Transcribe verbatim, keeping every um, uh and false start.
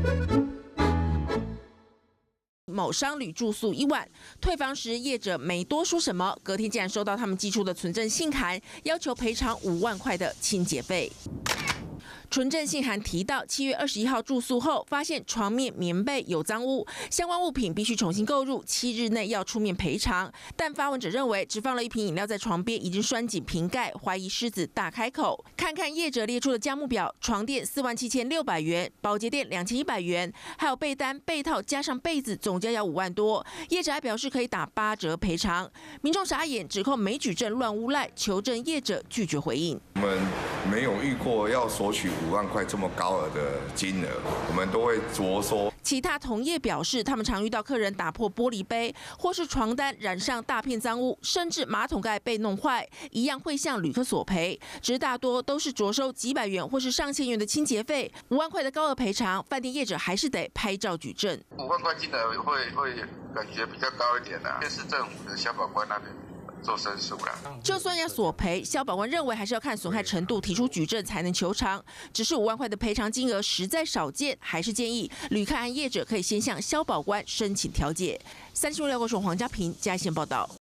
某商旅住宿一晚，退房时业者没多说什么，隔天竟然收到他们寄出的存证信函，要求赔偿五万块的清洁费。 纯正信函提到，七月二十一号住宿后，发现床面、棉被有脏污，相关物品必须重新购入，七日内要出面赔偿。但发文者认为，只放了一瓶饮料在床边，已经拴紧瓶盖，怀疑狮子大开口。看看业者列出的价目表，床垫四万七千六百元，保洁垫两千一百元，还有被单、被套加上被子，总价要五万多。业者还表示可以打八折赔偿。民众傻眼，指控没举证乱诬赖，求证业者拒绝回应。 我们没有遇过要索取五万块这么高额的金额，我们都会着收。 其他同业表示，他们常遇到客人打破玻璃杯，或是床单染上大片脏污，甚至马桶盖被弄坏，一样会向旅客索赔。只是大多都是着收几百元或是上千元的清洁费，五万块的高额赔偿，饭店业者还是得拍照举证。 五万块金额会会感觉比较高一点啊，这是政府的消保官那边。 做申诉啦， 就算要索赔，消保官认为还是要看损害程度，提出举证才能求偿。只是五万块的赔偿金额实在少见，还是建议旅客和业者可以先向消保官申请调解。三新闻廖国雄、黄家平嘉义县报道。